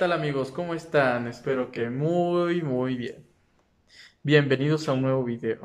tal amigos? ¿Cómo están? Espero que muy bien. Bienvenidos a un nuevo video.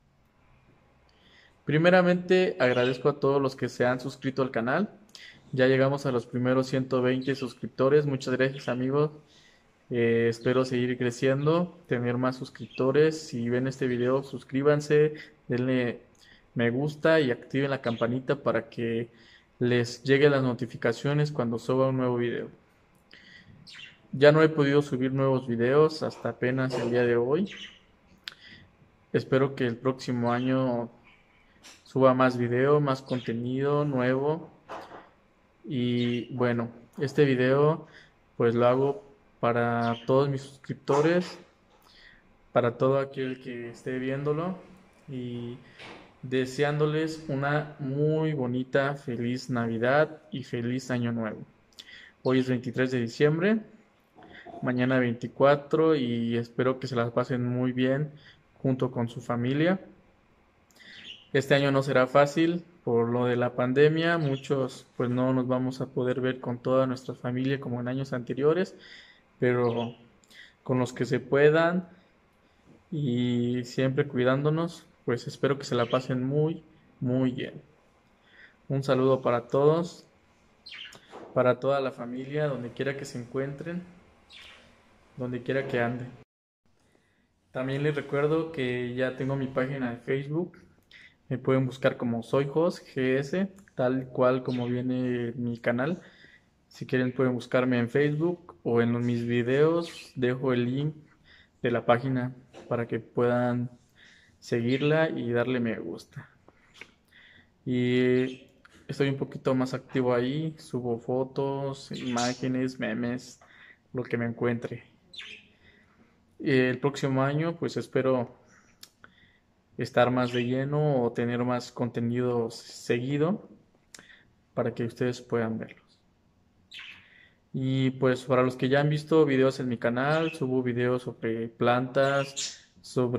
Primeramente agradezco a todos los que se han suscrito al canal. Ya llegamos a los primeros 120 suscriptores. Muchas gracias amigos. Espero seguir creciendo, tener más suscriptores. Si ven este video, suscríbanse, denle me gusta y activen la campanita para que les lleguen las notificaciones cuando suba un nuevo video. Ya no he podido subir nuevos videos hasta apenas el día de hoy. Espero que el próximo año suba más video, más contenido nuevo. Y bueno, este video pues lo hago para todos mis suscriptores, para todo aquel que esté viéndolo y deseándoles una muy bonita, feliz Navidad y feliz Año Nuevo. Hoy es 23 de diciembre. Mañana 24 y espero que se las pasen muy bien junto con su familia. Este año no será fácil por lo de la pandemia, muchos pues no nos vamos a poder ver con toda nuestra familia como en años anteriores, pero con los que se puedan y siempre cuidándonos, pues espero que se la pasen muy bien. Un saludo para todos, para toda la familia, donde quiera que se encuentren, donde quiera que anden. También les recuerdo que ya tengo mi página de Facebook. Me pueden buscar como Soy Jos GS, tal cual como viene mi canal. Si quieren pueden buscarme en Facebook o en mis videos. Dejo el link de la página para que puedan seguirla y darle me gusta. Y estoy un poquito más activo ahí. Subo fotos, imágenes, memes, lo que me encuentre. El próximo año pues espero estar más de lleno o tener más contenido seguido para que ustedes puedan verlos. Y pues para los que ya han visto videos en mi canal, subo videos sobre plantas,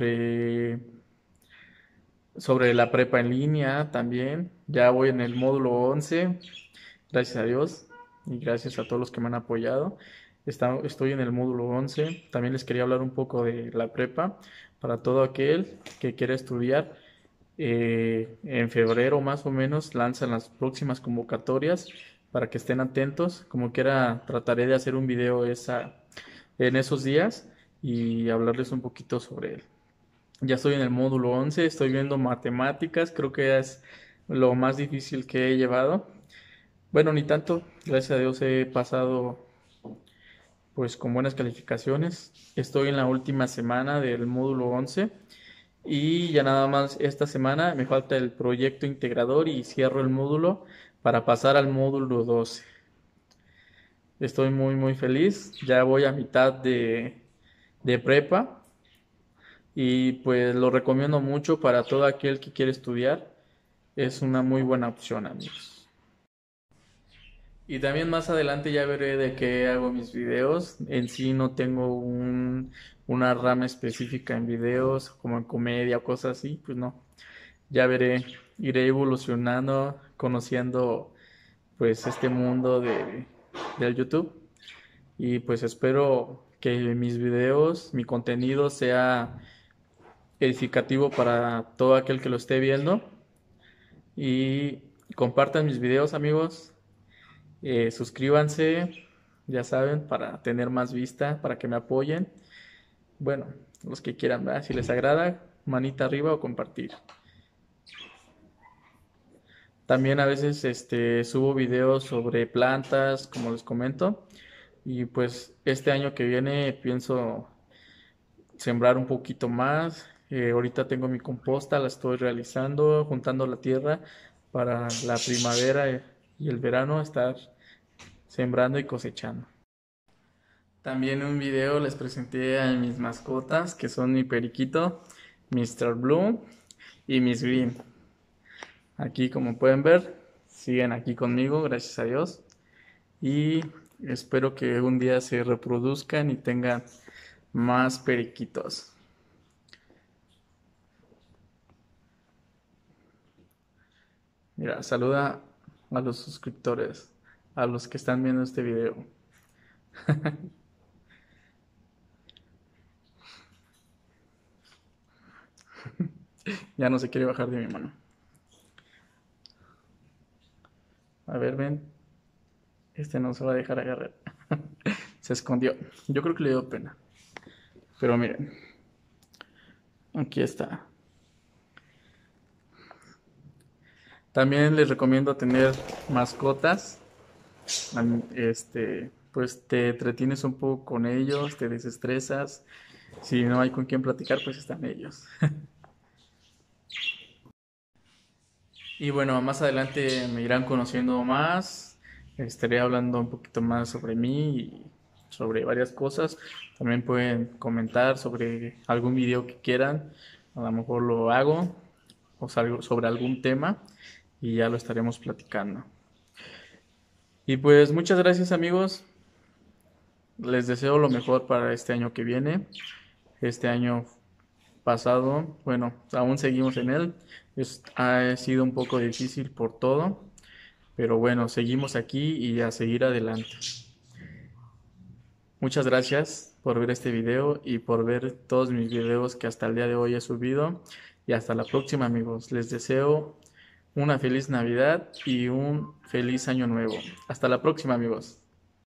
sobre la prepa en línea también. Ya voy en el módulo 11, gracias a Dios y gracias a todos los que me han apoyado. Estoy en el módulo 11. También les quería hablar un poco de la prepa para todo aquel que quiera estudiar. En febrero más o menos lanzan las próximas convocatorias para que estén atentos. Como quiera, trataré de hacer un video en esos días y hablarles un poquito sobre él. Ya estoy en el módulo 11, estoy viendo matemáticas, creo que es lo más difícil que he llevado. Bueno, ni tanto, gracias a Dios he pasado pues con buenas calificaciones. Estoy en la última semana del módulo 11 y ya nada más esta semana me falta el proyecto integrador y cierro el módulo para pasar al módulo 12. Estoy muy feliz, ya voy a mitad de prepa y pues lo recomiendo mucho para todo aquel que quiere estudiar. Es una muy buena opción, amigos. Y también más adelante ya veré de qué hago mis videos. En sí no tengo una rama específica en videos, como en comedia o cosas así, pues no. Ya veré, iré evolucionando, conociendo pues este mundo del YouTube. Y pues espero que mis videos, mi contenido sea edificativo para todo aquel que lo esté viendo. Y compartan mis videos, amigos. Suscríbanse, ya saben, para tener más vista, para que me apoyen. Bueno, los que quieran, ¿verdad? Si les agrada, manita arriba o compartir. También a veces subo videos sobre plantas, como les comento. Y pues este año que viene pienso sembrar un poquito más. Ahorita tengo mi composta, la estoy realizando, juntando la tierra para la primavera y el verano estar sembrando y cosechando. También en un video les presenté a mis mascotas, que son mi periquito, Mr. Blue y Miss Green. Aquí, como pueden ver, siguen aquí conmigo, gracias a Dios. Y espero que un día se reproduzcan y tengan más periquitos. Mira, saluda a los suscriptores, a los que están viendo este video. Ya no se quiere bajar de mi mano. A ver, ven. Este no se va a dejar agarrar. Se escondió. Yo creo que le dio pena. Pero miren, aquí está. También les recomiendo tener mascotas. Pues te entretienes un poco con ellos, te desestresas. Si no hay con quién platicar, pues están ellos. Y bueno, más adelante me irán conociendo más. Estaré hablando un poquito más sobre mí y sobre varias cosas. También pueden comentar sobre algún video que quieran. A lo mejor lo hago o salgo sobre algún tema y ya lo estaremos platicando. Y pues muchas gracias amigos. Les deseo lo mejor para este año que viene. Este año pasado, bueno, aún seguimos en él. Ha sido un poco difícil por todo, pero bueno, seguimos aquí y a seguir adelante. Muchas gracias por ver este video y por ver todos mis videos que hasta el día de hoy he subido. Y hasta la próxima, amigos. Les deseo una feliz Navidad y un feliz año nuevo. Hasta la próxima, amigos.